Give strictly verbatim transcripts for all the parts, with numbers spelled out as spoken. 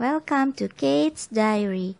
Welcome to Kate's Diary.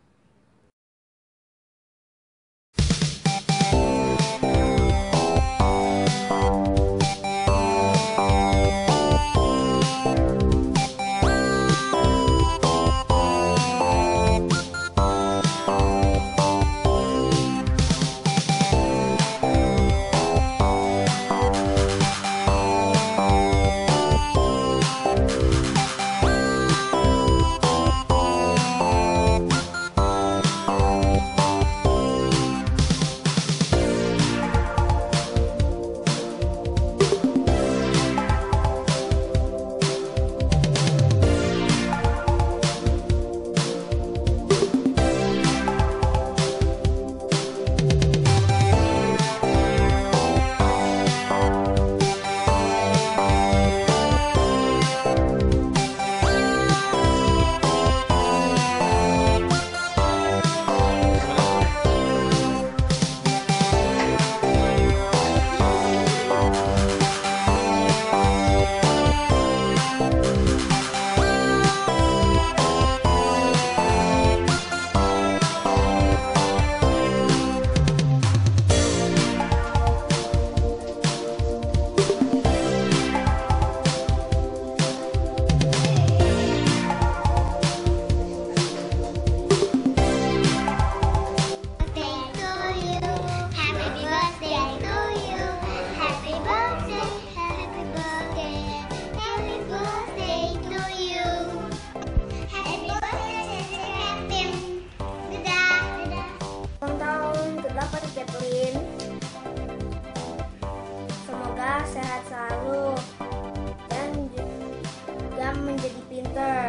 Semoga sehat selalu dan juga menjadi pinter.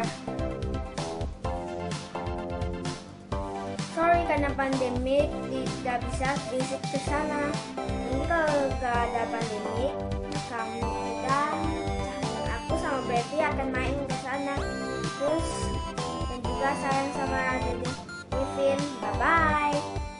Sorry karena pandemik tidak bisa fisik ke sana. Ini kalau gak ada pandemik, kamu dan aku sama Betty akan main ke sana. Terus dan juga sayang sama Dede Kevin. Bye bye.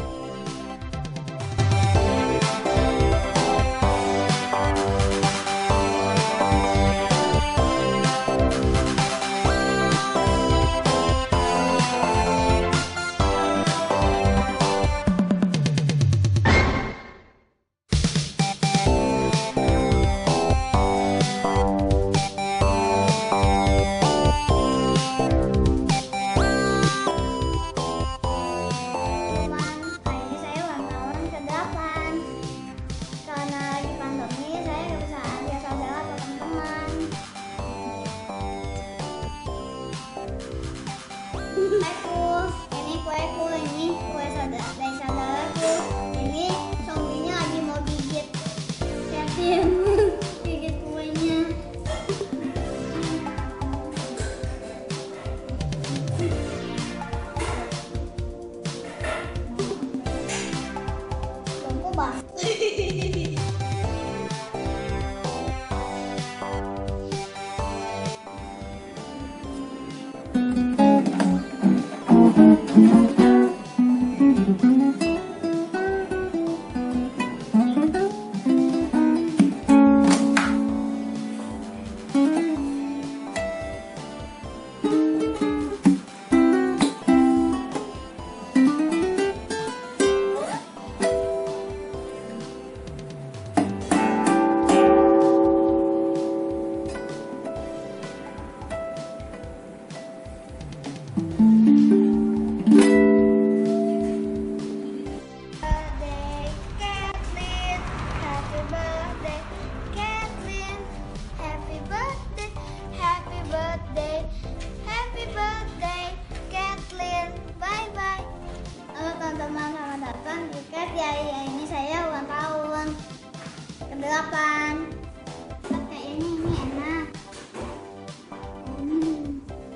Ini kueku, ini kue saudara dari saudaraku. Ini zombinya lagi mau gigit Kevin, gigit kuenya. Tunggu bang. Teman-teman, selamat datang di Cat Diary. Ini saya ulang tahun kedelapan. Pakai ini, ini enak. Hmm.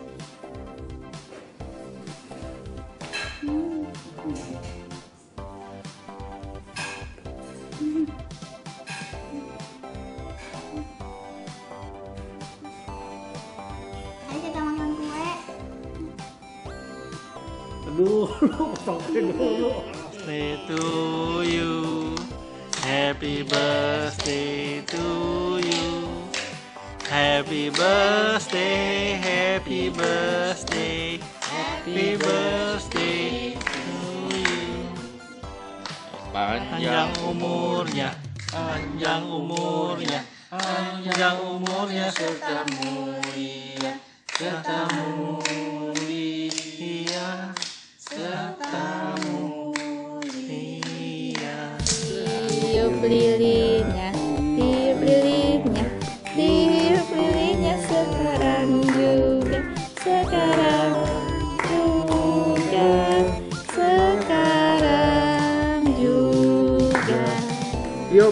Hmm. Hmm. Ayo kita makan kue. Aduh, potong dulu. Birthday to you, happy birthday to you, Happy birthday, happy birthday, happy birthday to you. Panjang umurnya, panjang umurnya, panjang umurnya serta mulia, serta mulia, serta mulia. Tiup lilinnya, tiup lilinnya, tiup lilinnya sekarang juga, sekarang juga, sekarang juga. Yup.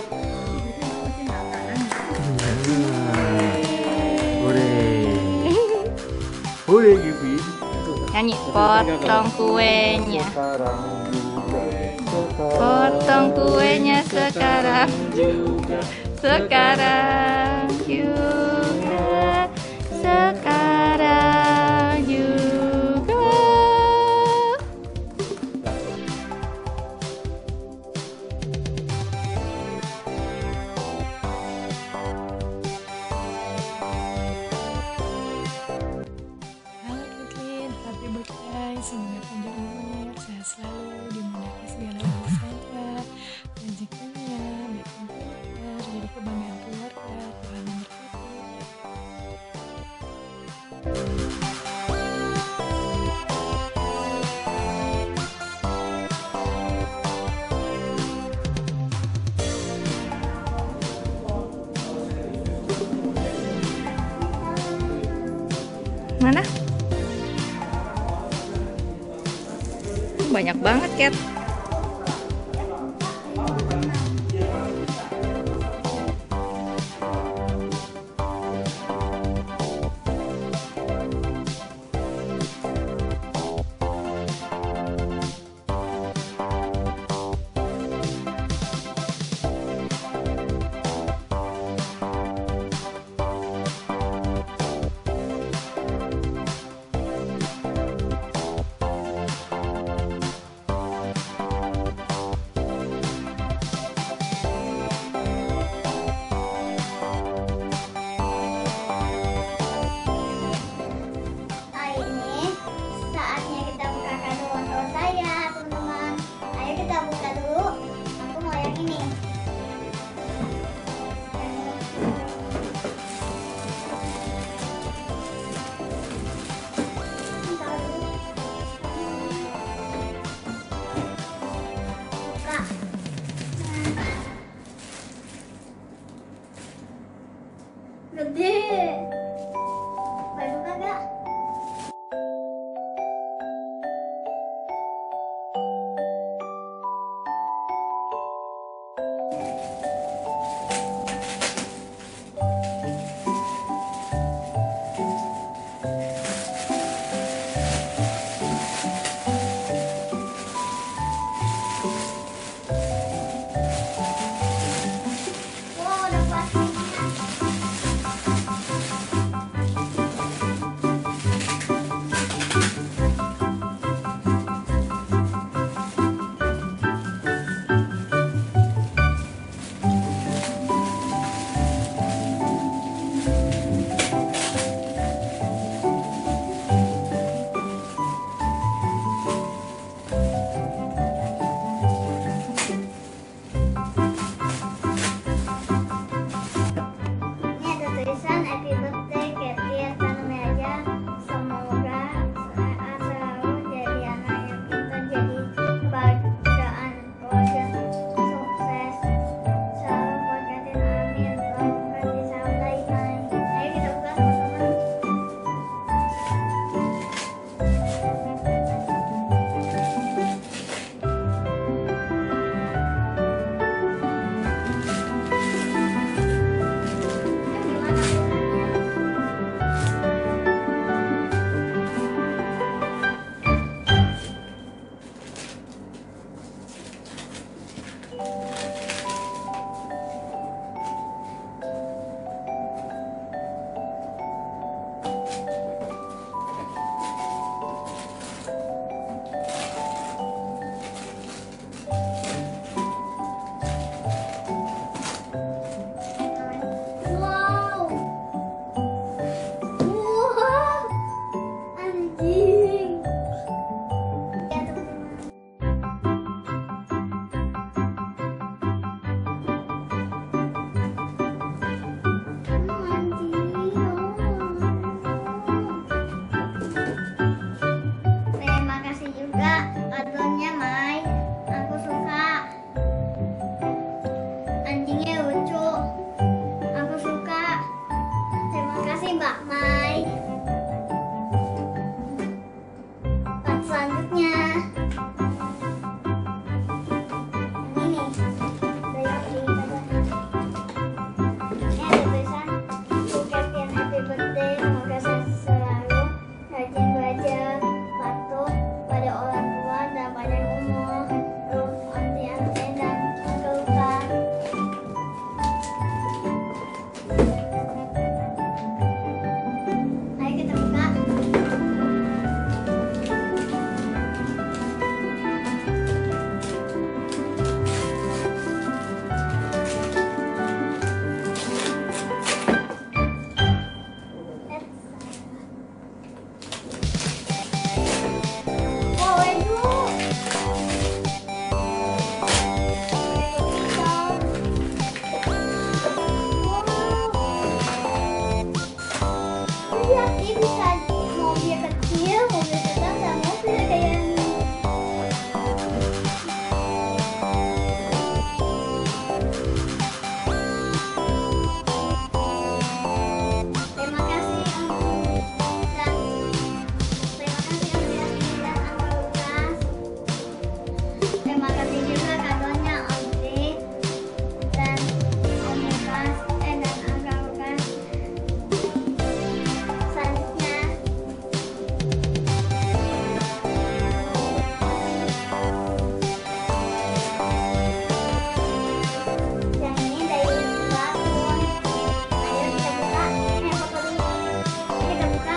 Hore. Hore Gibi. Nyanyi potong kuenya, potong kuenya sekarang juga, sekarang juga, sekarang juga. Halo Kathleen, happy birthday, semoga panjang umur, sehat selalu, dimudahkan segala urusannya, rezekinya, baik dan pintar, jadi kebanggaan keluarga, Tuhan memberkati. Mana? Banyak banget, Kat. Berarti bisa mobil kecil, mobil sedang, dan mobil kayak ini. Terima kasih Om dan terima kasih Om Yasmin dan Uncle Lukas. Terima kasih juga kadonya Om Dik dan Om Lukas eh dan Uncle Lukas. Selanjutnya yang ini dari Mbak Kun. Ayo kita buka. Eh foto dulu. Ayo kita buka.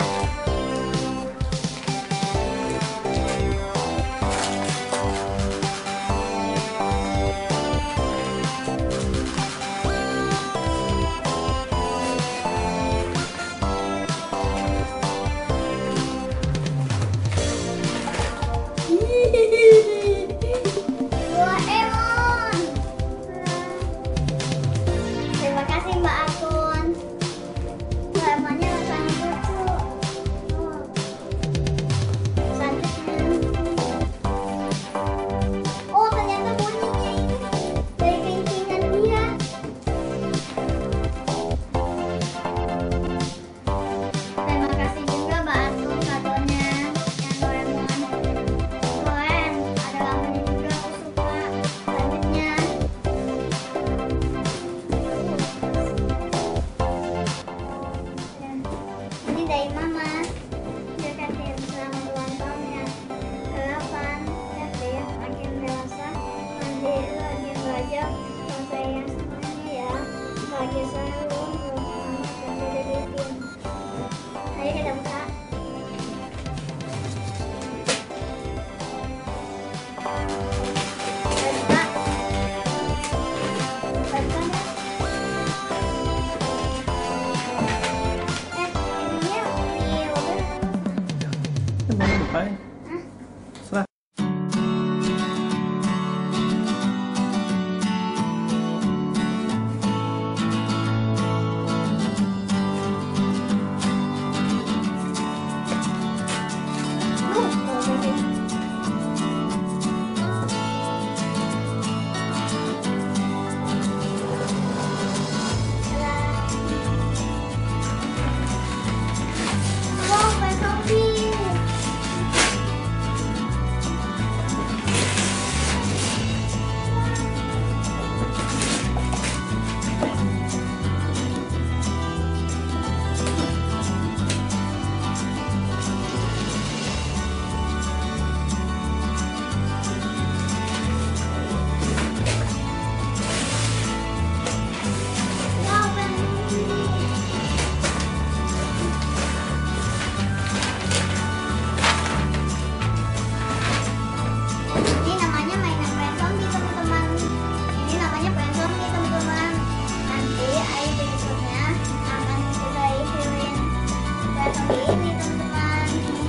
Doraemon. Terima kasih Mbak Akun. Doraemonnya sangat lucu. Oh. Selanjutnya. Oh ternyata bunyinya ini dari kelincingan dia. Terima kasih juga Mbak Akun kadonya yang Doraemon. Keren, ada lampunya juga aku suka. Selanjutnya. Dan ini dari Mama. Dia kasih selamat ulang tahun yang kedelapan. Ya deh, makin dewasa, nanti rajin belajar, kalau sayang semuanya ya. Bahagia selalu, dan jadi bikin. Ayo kita buka. Kita buka. Kita buka nggak? Eh, ininya di mobil atau apa? Ini mau buka ya? Hah? Serah. Uh, mobil. Wow, Pak Sofi. Wow, Pak Sofi. Ini namanya mainan Pet Zombie teman-teman. Ini namanya Pet Zombie teman-teman. Nanti air berikutnya akan kita isiin Pet Zombie ini teman-teman.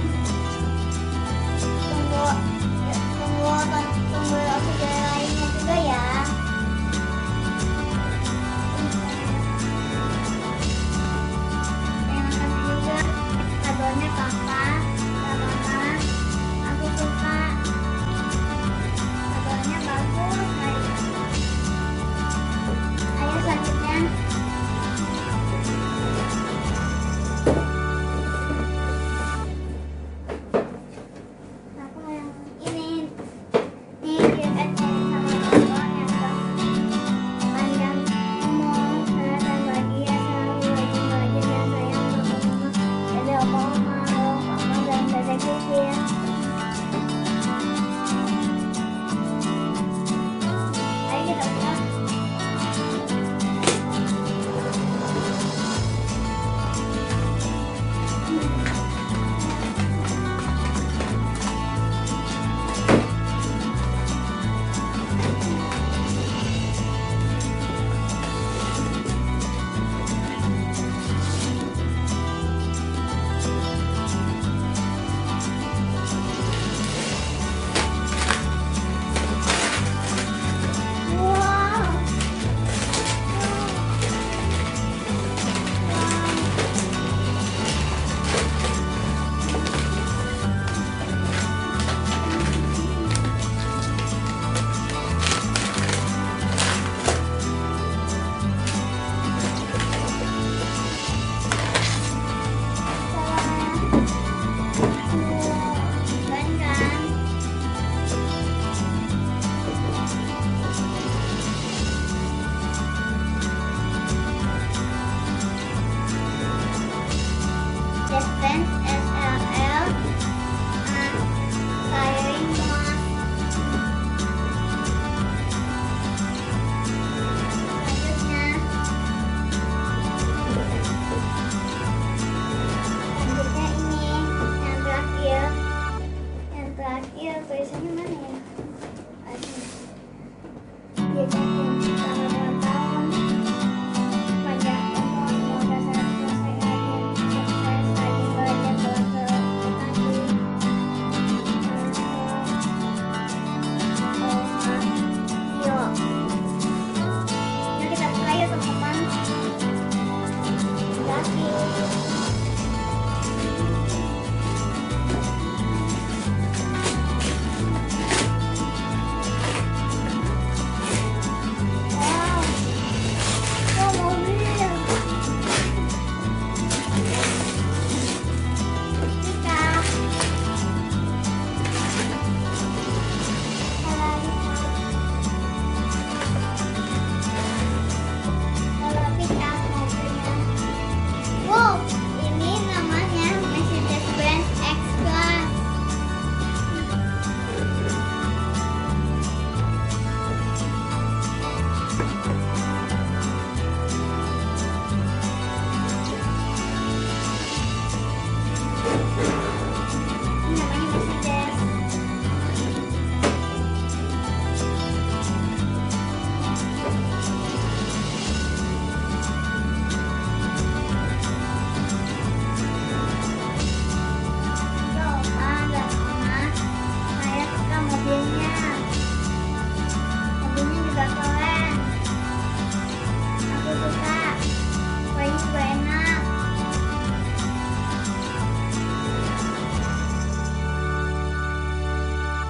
Tunggu, ya, tunggu, tunggu video lainnya juga ya. Terima kasih juga kadonya papa, mama. Aku suka. Kadonya bagus. Ayo selanjutnya. Benz S L L uh, Tiring Mod. Selanjutnya Selanjutnya ini yang terakhir. Yang terakhir tulisannya mana ya? Ah, sini. Dia jatuh selama dua tahun. Panjang umur, semoga sehat selesai rajin, sukses, rajin belajar, bawa ke Bekasi. Oh, Yo. Yuk kita buka yuk teman-teman. Bekasi. Wow, oh mobil. Kita. Kalau kita mobilnya. Wow, ini namanya Mercedes-Benz X-Class. Ini namanya Mercedes. Coba nggak sama. Saya suka mobilnya. Mobilnya juga keren. Aku suka. Kuenya juga enak.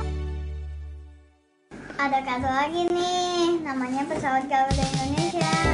Ada kado lagi nih, namanya pesawat Garuda Indonesia.